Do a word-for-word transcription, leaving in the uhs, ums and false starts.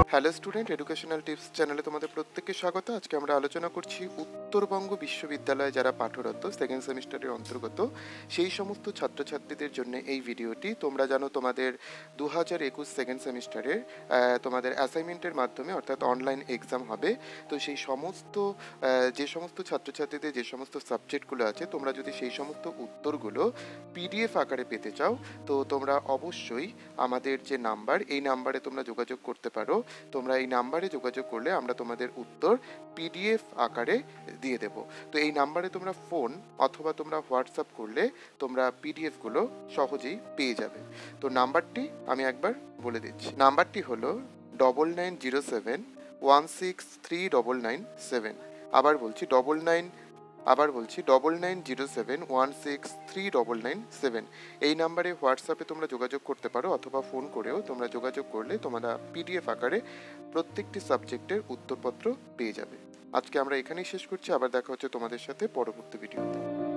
Hello student, educational tips চ্যানেলে তোমাদের প্রত্যেককে স্বাগত। আজকে আমরা আলোচনা করছি উত্তরবঙ্গ বিশ্ববিদ্যালয়ে যারা পাঠরত সেকেন্ড সেমিস্টারের অন্তর্গত সেই সমস্ত ছাত্রছাত্রীদের জন্য এই ভিডিওটি। তোমরা জানো তোমাদের দু হাজার একুশ সেকেন্ড সেমিস্টারের তোমাদের অ্যাসাইনমেন্টের মাধ্যমে অর্থাৎ অনলাইন এক্সাম হবে। তো সেই সমস্ত যে সমস্ত ছাত্রছাত্রীদের যে সমস্ত সাবজেক্টগুলো আছে, তোমরা যদি সেই সমস্ত উত্তরগুলো পিডিএফ আকারে পেতে চাও তো তোমরা অবশ্যই আমাদের যে নাম্বার, এই নাম্বারে তোমরা যোগাযোগ করতে পারো। তোমরা এই নাম্বারে যোগাযোগ করলে আমরা তোমাদের উত্তর পিডিএফ আকারে দিয়ে দেব। তো এই নাম্বারে তোমরা ফোন অথবা তোমরা হোয়াটসঅ্যাপ করলে তোমরা পিডিএফগুলো সহজেই পেয়ে যাবে। তো নাম্বারটি আমি একবার বলে দিচ্ছি। নাম্বারটি হলো double nine zero seven one six three double nine seven. আবার বলছি ডবল নাইন আবার বলছি double nine zero seven one six three double nine seven. এই নাম্বারে হোয়াটসঅ্যাপে তোমরা যোগাযোগ করতে পারো অথবা ফোন করেও তোমরা যোগাযোগ করলে তোমরা পিডিএফ আকারে প্রত্যেকটি সাবজেক্টের উত্তরপত্র পেয়ে যাবে। আজকে আমরা এখানেই শেষ করছি, আবার দেখা হচ্ছে তোমাদের সাথে পরবর্তী ভিডিওতে।